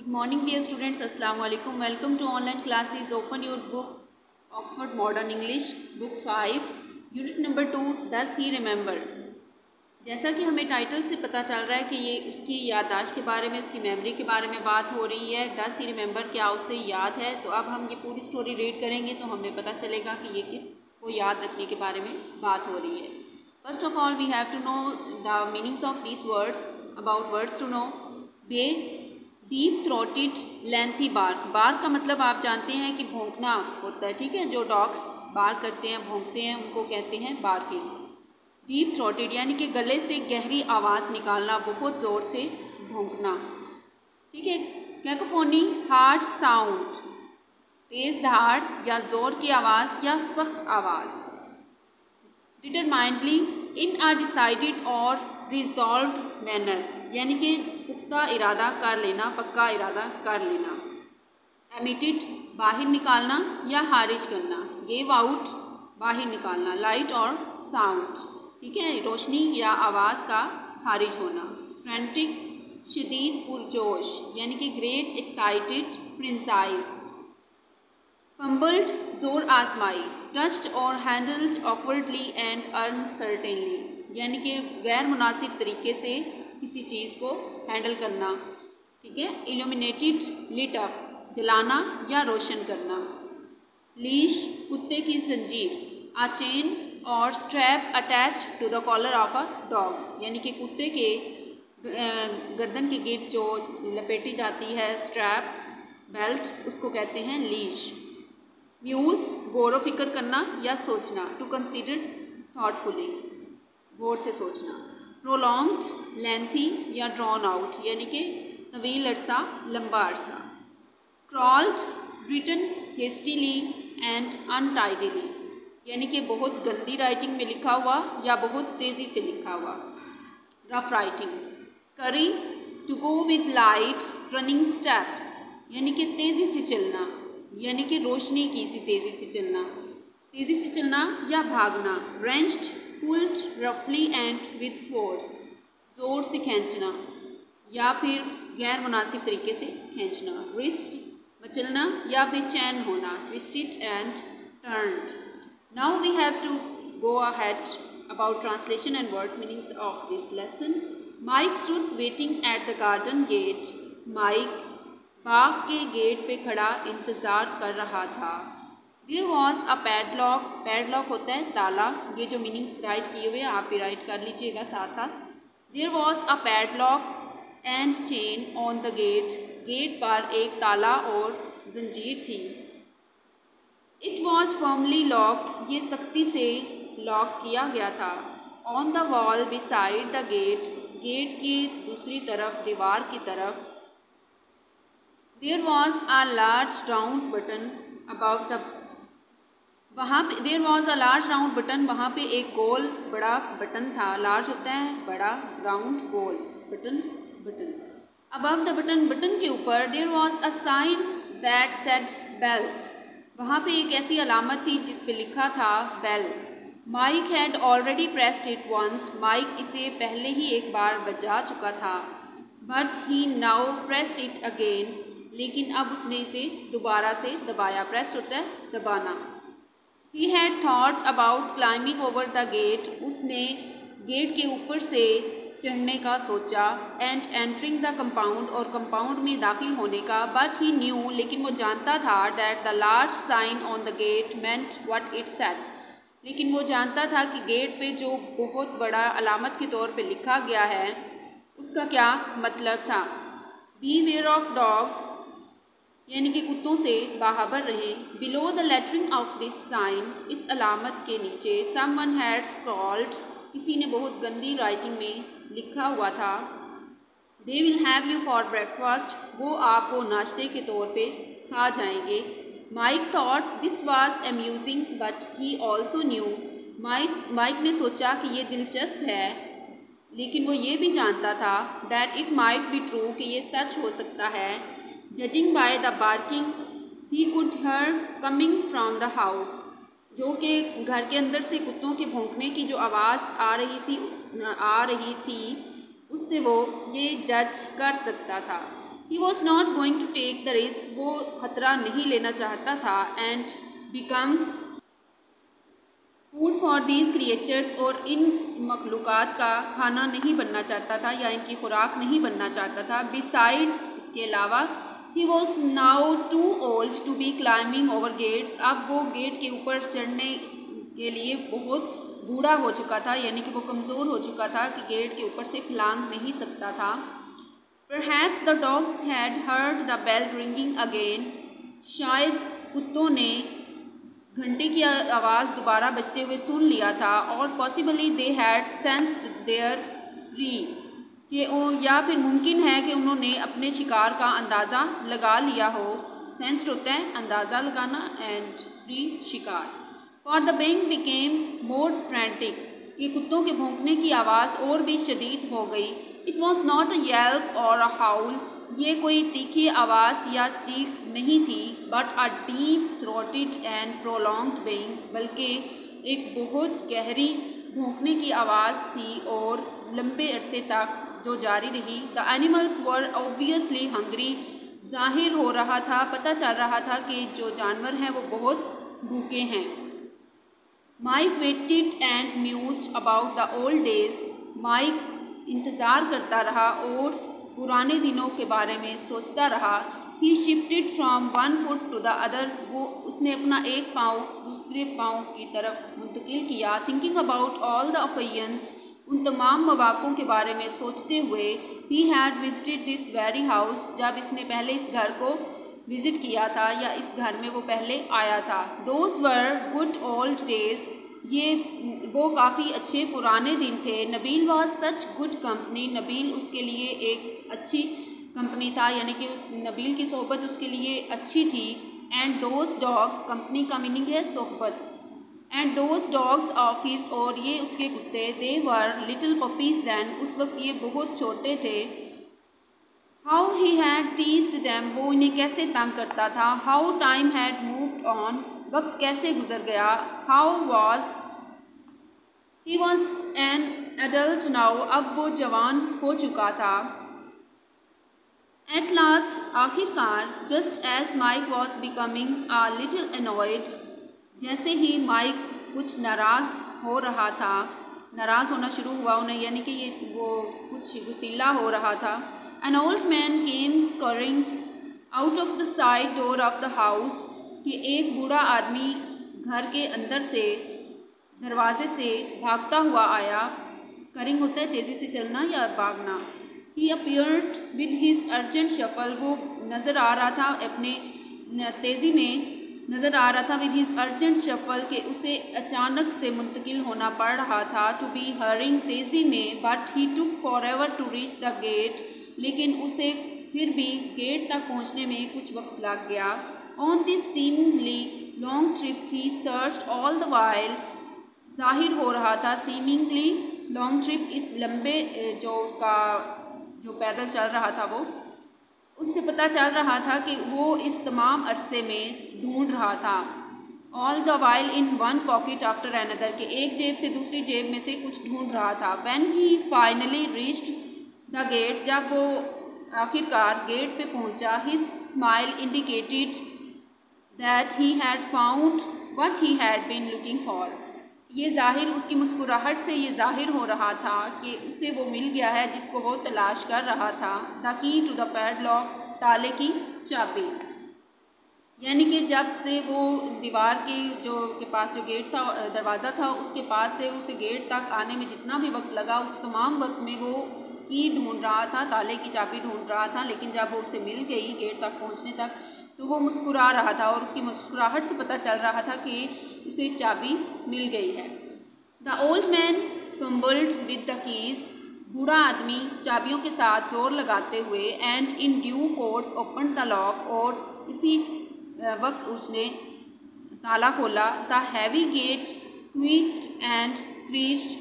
Good morning dear students, Assalamu alaikum. Welcome to online classes. Open your books. Oxford Modern English Book 5 Unit number 2 Does he remember? जैसा कि हमें title से पता चल रहा है कि ये उसकी याददाश्त के बारे में, उसकी मेमोरी के बारे में बात हो रही है. डज ही रिमेंबर, क्या उसे याद है? तो अब हम ये पूरी स्टोरी रीड करेंगे तो हमें पता चलेगा कि ये किसको याद रखने के बारे में बात हो रही है. First of all we have to know the meanings of these words. About words to know. Bay, deep throated lengthy bark. Bark का मतलब आप जानते हैं कि भौंकना होता है, ठीक है. जो डॉग्स बार्क करते हैं, भौंकते हैं, उनको कहते हैं बार्किंग. डीप थ्रोटेड यानी कि गले से गहरी आवाज़ निकालना, बहुत ज़ोर से भौंकना, ठीक है. कैकोफोनी, हार्श साउंड, तेज़ धाड़ या ज़ोर की आवाज़ या सख्त आवाज़. डिटरमाइंडली, इन अ डिसाइडेड और रिजॉल्व्ड मैनर यानी कि पुख्ता इरादा कर लेना, पक्का इरादा कर लेना. एमिटेड, बाहर निकालना या खारिज करना. गेव आउट, बाहर निकालना. लाइट और साउंड, ठीक है, रोशनी या आवाज़ का खारिज होना. फ्रेंटिक, शदीद पुरजोश यानी कि ग्रेट एक्साइटेड, फ्रेंचाइज. फंबल्ड, जोर आजमाई. टच्ड और हैंडल्ड ऑकवर्डली एंड अनसर्टेनली यानी कि गैर मुनासिब तरीके से किसी चीज़ को हैंडल करना, ठीक है. इल्यूमिनेटेड, लिट अप, जलाना या रोशन करना. लीश, कुत्ते की जंजीर. आ चेन और strap attached to the collar of a dog यानी कि कुत्ते के गर्दन की गिट जो लपेटी जाती है, स्ट्रैप, बेल्ट, उसको कहते हैं लीश. म्यूज़, गौर फिक्र करना या सोचना. टू कंसिडर थॉटफुली, गौर से सोचना. प्रोलॉन्ग्ड, लेंथी या ड्रॉन आउट यानी कि तवील अरसा, लंबा अरसा. Scrawled, written hastily and untidily यानी कि बहुत गंदी राइटिंग में लिखा हुआ या बहुत तेज़ी से लिखा हुआ. Rough writing. Scurry, to go with light running steps यानी कि तेज़ी से चलना यानी कि रोशनी की सी तेज़ी से चलना, तेज़ी से चलना या भागना. रेंच्ड, पुल्ड रफली एंड विद फोर्स, ज़ोर से खींचना या फिर गैर मुनासिब तरीके से खींचना. रिच्ड, मचलना या बेचैन होना. Twisted and turned. Now we have to go ahead about translation and words meanings of this lesson. Mike stood waiting at the garden gate. Mike बाग के गेट पे खड़ा इंतज़ार कर रहा था. There was a padlock. Padlock होता है ताला. ये जो मीनिंग्स राइट किए हुए हैं आप भी राइट कर लीजिएगा साथ साथ. There was a padlock and chain on the gate. Gate पर एक ताला और जंजीर थी. It was firmly locked. ये सख्ती से लॉक किया गया था. On the wall beside the gate. Gate की दूसरी तरफ, दीवार की तरफ. There was a large round button about the. वहाँ पे there was a large round button. वहाँ पे एक गोल बड़ा बटन था. लार्ज होता है बड़ा, राउंड गोल, button button. Above the button, button के ऊपर. There was a sign that said bell. वहाँ पे एक ऐसी अलामत थी जिस पे लिखा था bell. Mike had already pressed it once. Mike इसे पहले ही एक बार बजा चुका था. But he now pressed it again. लेकिन अब उसने इसे दोबारा से दबाया. प्रेस्ड होता है दबाना. He had thought about climbing over the gate. उसने गेट के ऊपर से चढ़ने का सोचा. And entering the compound, और कंपाउंड में दाखिल होने का. But he knew, लेकिन वो जानता था that the large sign on the gate meant what it said. लेकिन वो जानता था कि गेट पे जो बहुत बड़ा अलामत के तौर पे लिखा गया है उसका क्या मतलब था. Beware of dogs यानी कि कुत्तों से बाखबर रहें. Below the lettering of this sign, इस अलामत के नीचे. समवन हैड स्क्रॉल्ड, किसी ने बहुत गंदी राइटिंग में लिखा हुआ था. They will have you for breakfast, वो आपको नाश्ते के तौर पे खा जाएंगे. Mike thought this was amusing but he also knew. Mike ने सोचा कि ये दिलचस्प है लेकिन वो ये भी जानता था that it might be true, कि ये सच हो सकता है. Judging by the barking he could hear coming from the house, जो कि घर के अंदर से कुत्तों के भौंकने की जो आवाज़ आ रही थी उससे वो ये जज कर सकता था. He was not going to take the risk, वो खतरा नहीं लेना चाहता था, and become food for these creatures, और इन मखलूक़ात का खाना नहीं बनना चाहता था या इनकी खुराक नहीं बनना चाहता था। बिसाइड्स, इसके अलावा, he was now too old to be climbing over gates, अब वो गेट के ऊपर चढ़ने के लिए बहुत बूढ़ा हो चुका था, यानी कि वो कमज़ोर हो चुका था कि गेट के ऊपर से फलांग नहीं सकता था। Perhaps the dogs had heard the bell ringing again, शायद कुत्तों ने घंटे की आवाज़ दोबारा बजते हुए सुन लिया था, और possibly they had sensed their prey, कि या फिर मुमकिन है कि उन्होंने अपने शिकार का अंदाज़ा लगा लिया हो। सेंस्ड होता है अंदाज़ा लगाना, एंड प्री शिकार। For the baying became more frantic, कि कुत्तों के भौंकने की आवाज़ और भी शदीद हो गई। It was not a yelp or a howl, ये कोई तीखी आवाज़ या चीख नहीं थी, but a deep throated and prolonged baying, बल्कि एक बहुत गहरी भौंकने की आवाज़ थी और लंबे अरसे तक जो जारी रही। The animals were obviously hungry, जाहिर हो रहा था, पता चल रहा था कि जो जानवर हैं वो बहुत भूखे हैं। Mike waited and mused about the old days, Mike इंतज़ार करता रहा और पुराने दिनों के बारे में सोचता रहा। He shifted from one foot to the other, उसने अपना एक पाँव दूसरे पाँव की तरफ मुंतकिल किया। Thinking about all the occasions, उन तमाम मौक़ों के बारे में सोचते हुए। He had visited this very house, जब इसने पहले इस घर को विज़िट किया था या इस घर में वो पहले आया था। Those were good old days, ये वो काफ़ी अच्छे पुराने दिन थे। Nabeel was such good company, Nabeel उसके लिए एक अच्छी कंपनी था, यानी कि उस नबील की सोहबत उसके लिए अच्छी थी। एंड those dogs, कंपनी का मीनिंग है सोहबत। And those dogs of his, और ये उसके कुत्ते, they were little puppies then, उस वक्त ये बहुत छोटे थे। How he had teased them, वो इन्हें कैसे तंग करता था। How time had moved on, वक्त कैसे गुजर गया। How was he was an adult now, अब वो जवान हो चुका था। At last, आखिरकार, just as Mike was becoming a little annoyed, जैसे ही माइक कुछ नाराज़ हो रहा था, नाराज़ होना शुरू हुआ उन्हें, यानी कि ये वो कुछ गुस्सीला हो रहा था। An old man came scurrying out of the side door of the house, कि एक बूढ़ा आदमी घर के अंदर से दरवाजे से भागता हुआ आया। स्करिंग होता है तेज़ी से चलना या भागना। He appeared with his urgent shuffle, वो नज़र आ रहा था अपने तेज़ी में नज़र आ रहा था with his urgent shuffle, कि उसे अचानक से मुंतकिल होना पड़ रहा था to be hurrying तेज़ी में, but he took forever to reach the gate, लेकिन उसे फिर भी गेट तक पहुंचने में कुछ वक्त लग गया। On this seemingly long trip he searched all the while, जाहिर हो रहा था seemingly long trip, इस लंबे जो उसका जो पैदल चल रहा था वो, उससे पता चल रहा था कि वो इस तमाम अरसे में ढूंढ रहा था। All the while in one pocket after another, के एक जेब से दूसरी जेब में से कुछ ढूंढ रहा था। When he finally reached the gate, जब वो आखिरकार गेट पे पहुंचा, his smile indicated that he had found what he had been looking for, ये ज़ाहिर, उसकी मुस्कुराहट से ये ज़ाहिर हो रहा था कि उसे वो मिल गया है जिसको वो तलाश कर रहा था। The key to the padlock, ताले की चाबी, यानी कि जब से वो दीवार की जो के पास जो गेट था, दरवाज़ा था, उसके पास से उसे गेट तक आने में जितना भी वक्त लगा, उस तमाम वक्त में वो की ढूंढ रहा था, ताले की चाबी ढूंढ रहा था। लेकिन जब वो उसे मिल गई गेट तक पहुंचने तक, तो वो मुस्कुरा रहा था और उसकी मुस्कुराहट से पता चल रहा था कि उसे चाबी मिल गई है। The old man fumbled with the keys, बूढ़ा आदमी चाबियों के साथ जोर लगाते हुए, and in due course open the lock, और इसी वक्त उसने ताला खोला। The heavy gate squeaked and screeched,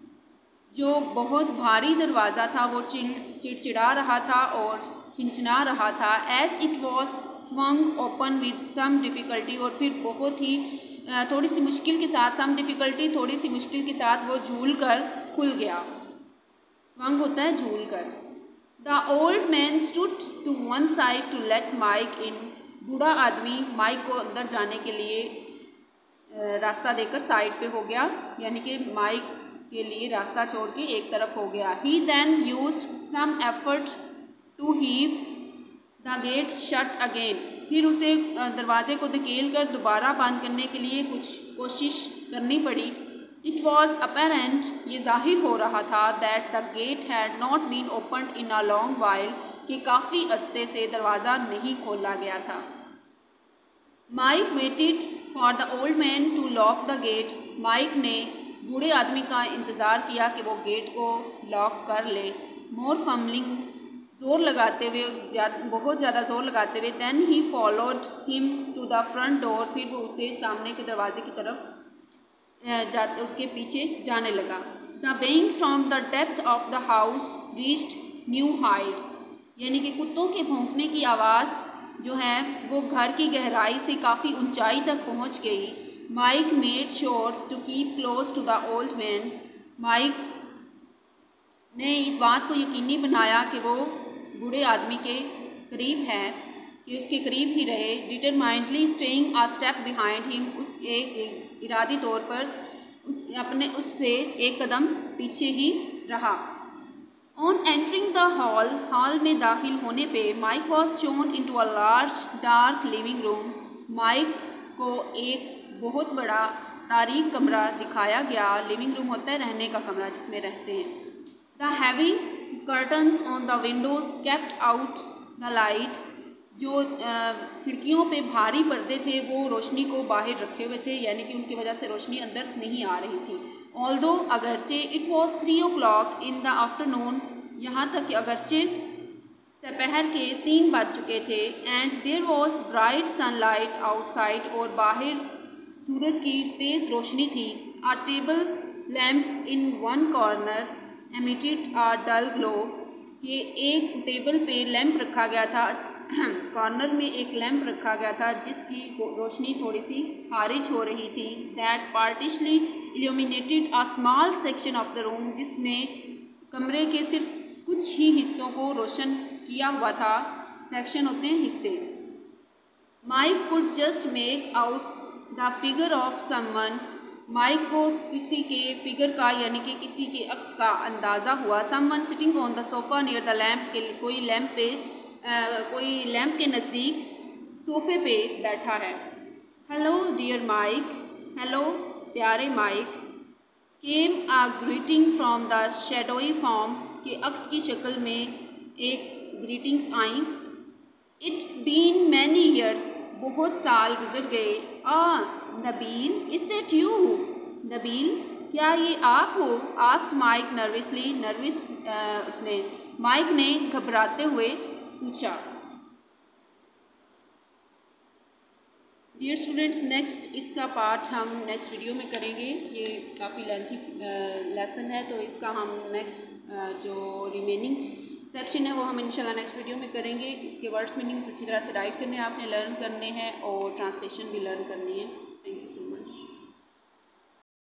जो बहुत भारी दरवाज़ा था वो चिड़चिड़ा रहा था और चिंचना रहा था। As it was swung open with some difficulty, और फिर बहुत ही थोड़ी सी मुश्किल के साथ, सम डिफ़िकल्टी, थोड़ी सी मुश्किल के साथ वो झूल कर खुल गया। स्वंग होता है झूल कर। The old man stood to one one side to let Mike in. बूढ़ा आदमी माइक को अंदर जाने के लिए रास्ता देकर साइड पे हो गया, यानी कि माइक के लिए रास्ता छोड़ के एक तरफ हो गया। He then used some effort to heave the gate shut again. फिर उसे दरवाजे को धकेल कर दोबारा बंद करने के लिए कुछ कोशिश करनी पड़ी। इट वॉज अपेरेंट, ये जाहिर हो रहा था, that the gate had not been opened in a long while, कि काफ़ी अरसे से दरवाज़ा नहीं खोला गया था। Mike waited for the old man to lock the gate. Mike ने बूढ़े आदमी का इंतज़ार किया कि वो गेट को लॉक कर ले। मोर फम्बलिंग, जोर लगाते हुए, बहुत ज़्यादा जोर लगाते हुए। Then he followed him to the front door, फिर वो उसे सामने के दरवाजे की तरफ उसके पीछे जाने लगा। The baying from the depth of the house reached new heights, यानी कि कुत्तों के भौंकने की आवाज़ जो है वो घर की गहराई से काफ़ी ऊंचाई तक पहुंच गई। Mike made sure to keep close to the old man. Mike ने इस बात को यकीनी बनाया कि वो बूढ़े आदमी के करीब है, कि उसके करीब ही रहे। Determinedly staying a step behind him, उस एक इरादी तौर पर उससे एक कदम पीछे ही रहा। ऑन एंटरिंग द हॉल में दाखिल होने पे Mike was shown into a large dark living room. Mike को एक बहुत बड़ा तारीक कमरा दिखाया गया। लिविंग रूम होता है रहने का कमरा जिसमें रहते हैं। The heavy curtains on the windows kept out the light, जो खिड़कियों पे भारी पर्दे थे वो रोशनी को बाहर रखे हुए थे, यानी कि उनकी वजह से रोशनी अंदर नहीं आ रही थी। ऑल्दो, अगरचे, it was 3 o'clock in the afternoon, यहाँ तक कि अगरचे दोपहर के 3 बज चुके थे। And there was bright sunlight outside, और बाहर सूरज की तेज़ रोशनी थी। A table lamp in one corner emitted a dull glow, कि एक टेबल पे लैंप रखा गया था, कॉर्नर में एक लैंप रखा गया था जिसकी रोशनी थोड़ी सी खारिज हो रही थी। That partially illuminated a small section of the room, जिसने कमरे के सिर्फ कुछ ही हिस्सों को रोशन किया हुआ था। सेक्शन होते हैं हिस्से। Mike could just make out the figure of someone, Mike को किसी के फिगर का यानी कि किसी के अक्स का अंदाज़ा हुआ। Someone sitting on the sofa near the lamp, के कोई लैम्प के नज़दीक सोफे पे बैठा है। हेलो डियर माइक, हेलो प्यारे माइक। Came a greeting from the shadowy form, के अक्स की शक्ल में एक ग्रीटिंग्स आई। इट्स बीन मैनी ईयर्स, बहुत साल गुजर गए। Nabeel, is that you? Nabeel, क्या ये आप हो? आस्क्ड माइक नर्वसली, उसने माइक ने घबराते हुए पूछा। डियर स्टूडेंट्स, नेक्स्ट इसका पार्ट हम नेक्स्ट वीडियो में करेंगे। ये काफ़ी लेंथी लेसन है, तो इसका हम नेक्स्ट जो रिमेनिंग सेक्शन है वो हम इंशाल्लाह नेक्स्ट वीडियो में करेंगे। इसके वर्ड्स मीनिंग्स अच्छी तरह से राइट करने आपने लर्न करने हैं और ट्रांसलेशन भी लर्न करनी है।